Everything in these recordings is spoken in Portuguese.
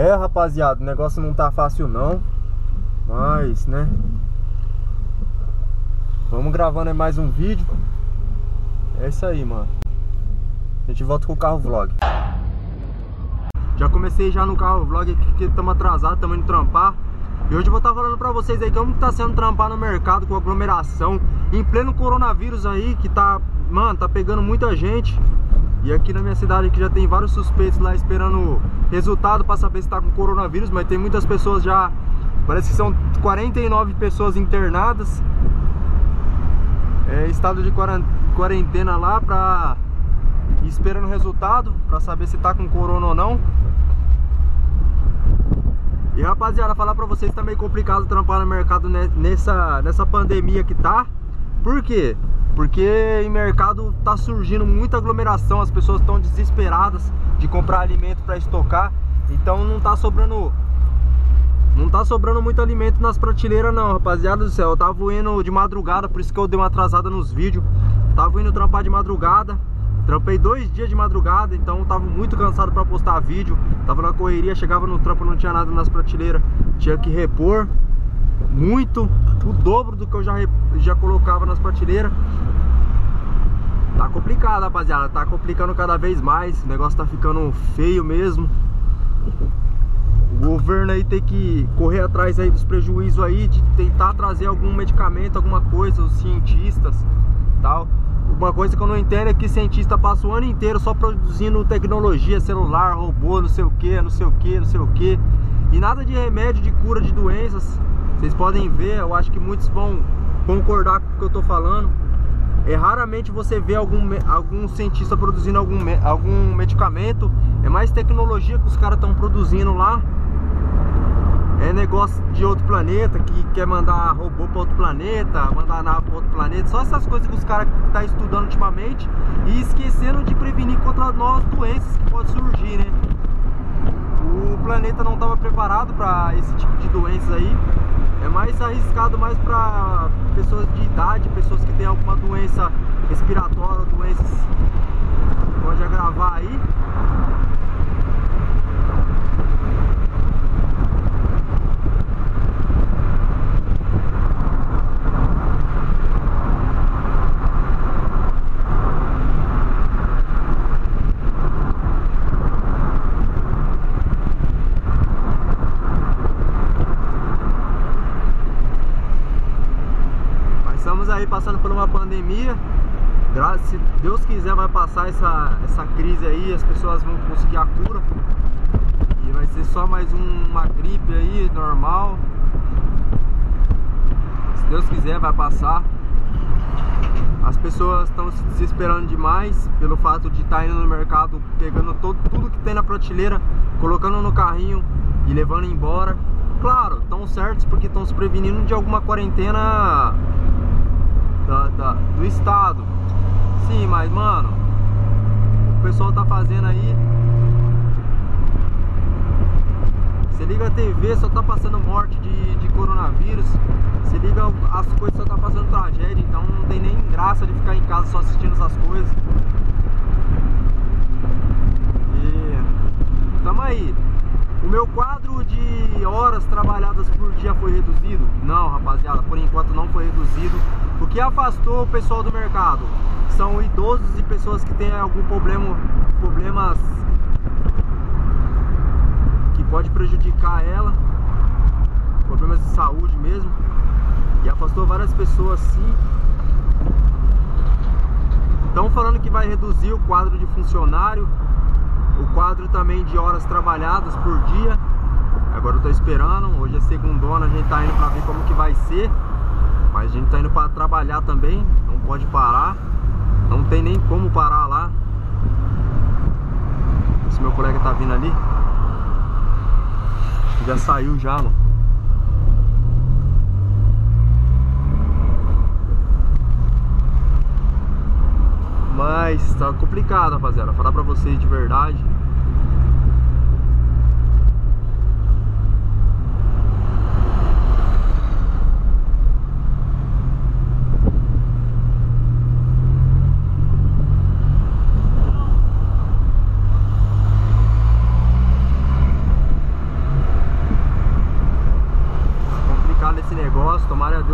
É, rapaziada, o negócio não tá fácil não. Mas, né, vamos gravando aí mais um vídeo. É isso aí, mano. A gente volta com o carro vlog. Já comecei já no carro vlog aqui, porque estamos atrasados, estamos indo trampar. E hoje eu vou estar falando pra vocês aí como que tá sendo trampar no mercado com aglomeração em pleno coronavírus aí, que tá, mano, tá pegando muita gente. E aqui na minha cidade aqui já tem vários suspeitos lá esperando resultado pra saber se tá com coronavírus. Mas tem muitas pessoas já, parece que são 49 pessoas internadas. É estado de quarentena lá pra ir esperando o resultado pra saber se tá com corona ou não. E rapaziada, falar pra vocês, tá meio complicado trampar no mercado nessa pandemia que tá. Por quê? Porque em mercado tá surgindo muita aglomeração, as pessoas estão desesperadas de comprar alimento pra estocar. Então não tá sobrando muito alimento nas prateleiras não, rapaziada do céu. Eu tava indo de madrugada, por isso que eu dei uma atrasada nos vídeos. Tava indo trampar de madrugada. Trampei 2 dias de madrugada, então tava muito cansado pra postar vídeo. Tava na correria, chegava no trampo, não tinha nada nas prateleiras. Tinha que repor muito, o dobro do que eu já colocava nas prateleiras. Tá complicado, rapaziada, tá complicando cada vez mais. O negócio tá ficando feio mesmo. O governo aí tem que correr atrás aí dos prejuízos aí, de tentar trazer algum medicamento, alguma coisa, os cientistas, tal. Uma coisa que eu não entendo é que cientista passa o ano inteiro só produzindo tecnologia, celular, robô, não sei o que, não sei o que, não sei o que. E nada de remédio, de cura de doenças. Vocês podem ver, eu acho que muitos vão concordar com o que eu tô falando. É raramente você vê algum cientista produzindo algum medicamento. É mais tecnologia que os caras estão produzindo lá. É negócio de outro planeta, que quer mandar robô para outro planeta, mandar nave para outro planeta. Só essas coisas que os caras estão estudando ultimamente e esquecendo de prevenir contra novas doenças que podem surgir, né? O planeta não estava preparado para esse tipo de doenças aí. É mais arriscado mais para pessoas de idade, pessoas que têm alguma doença respiratória, doenças que pode agravar aí. Estamos aí passando por uma pandemia. Se Deus quiser vai passar essa crise aí, as pessoas vão conseguir a cura. E vai ser só mais uma gripe aí, normal. Se Deus quiser vai passar. As pessoas estão se desesperando demais pelo fato de estar indo no mercado, pegando tudo que tem na prateleira, colocando no carrinho e levando embora. Claro, estão certos porque estão se prevenindo de alguma quarentena do estado. Sim, mas mano, o pessoal tá fazendo aí. Você liga a TV, só tá passando morte de coronavírus. Você liga as coisas, só tá passando tragédia. Então não tem nem graça de ficar em casa só assistindo essas coisas. E tamo aí. O meu quadro de horas trabalhadas por dia foi reduzido? Não, rapaziada, por enquanto não foi reduzido. O que afastou o pessoal do mercado são idosos e pessoas que têm algum problemas que pode prejudicar ela, problemas de saúde mesmo. E afastou várias pessoas sim. Estão falando que vai reduzir o quadro de funcionário, o quadro também de horas trabalhadas por dia. Agora eu tô esperando, hoje é segundona, a gente tá indo pra ver como que vai ser. Mas a gente tá indo pra trabalhar também, não pode parar. Não tem nem como parar lá. Esse meu colega tá vindo ali. Já saiu já, mano. Mas tá complicado, rapaziada, falar pra vocês de verdade.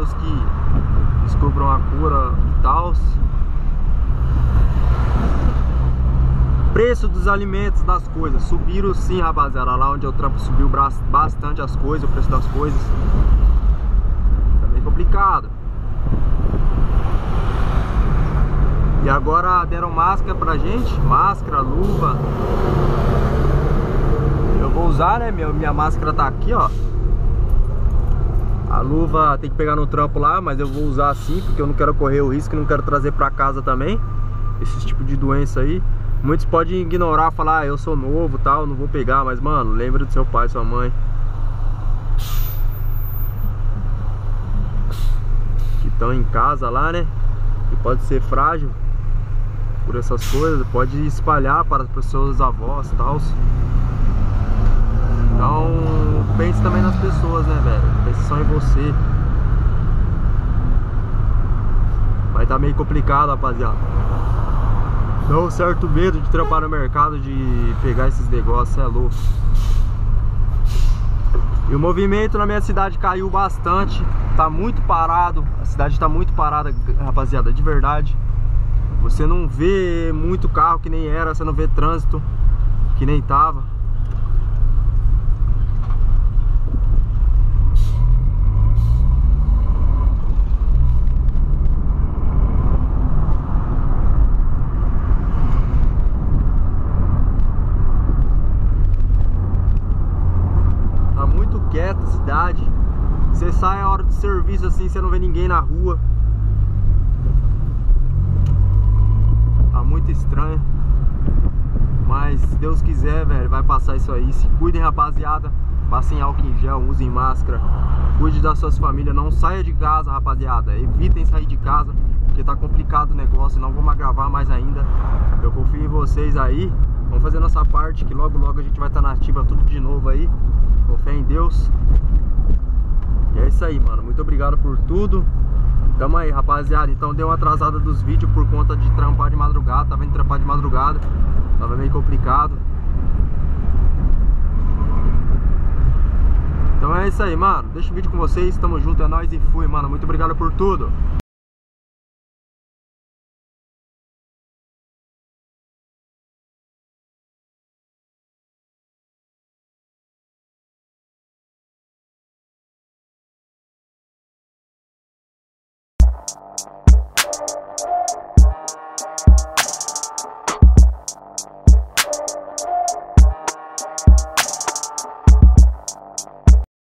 Deus que descubram a cura e tal. Preço dos alimentos, das coisas subiram sim, rapaziada. Lá onde eu trampo subiu bastante as coisas, o preço das coisas. Tá bem complicado. E agora deram máscara pra gente, máscara, luva. Eu vou usar, né, minha máscara tá aqui, ó. A luva tem que pegar no trampo lá, mas eu vou usar assim, porque eu não quero correr o risco, não quero trazer pra casa também esse tipo de doença aí. Muitos podem ignorar, falar, eu sou novo e tal, não vou pegar, mas mano, lembra do seu pai, sua mãe, que estão em casa lá, né, que pode ser frágil por essas coisas, pode espalhar para as seus avós e tal. Então pense também nas pessoas, né, velho, pense só em você. Vai estar meio complicado, rapaziada. Dá um certo medo de trampar no mercado, de pegar esses negócios, é louco. E o movimento na minha cidade caiu bastante. Tá muito parado. A cidade tá muito parada, rapaziada, de verdade. Você não vê muito carro que nem era. Você não vê trânsito que nem tava. Quieta a cidade. Você sai a hora de serviço assim, você não vê ninguém na rua. Tá muito estranho. Mas se Deus quiser, velho, vai passar isso aí. Se cuidem, rapaziada. Passem álcool em gel, usem máscara. Cuide das suas famílias. Não saia de casa, rapaziada. Evitem sair de casa, porque tá complicado o negócio. Não vamos agravar mais ainda. Eu confio em vocês aí. Vamos fazer nossa parte, que logo logo a gente vai estar na ativa tudo de novo aí. Com fé em Deus. E é isso aí, mano. Muito obrigado por tudo. Tamo aí, rapaziada. Então deu uma atrasada dos vídeos por conta de trampar de madrugada. Tava indo trampar de madrugada. Tava meio complicado. Então é isso aí, mano. Deixa o vídeo com vocês. Tamo junto, é nóis e fui, mano. Muito obrigado por tudo.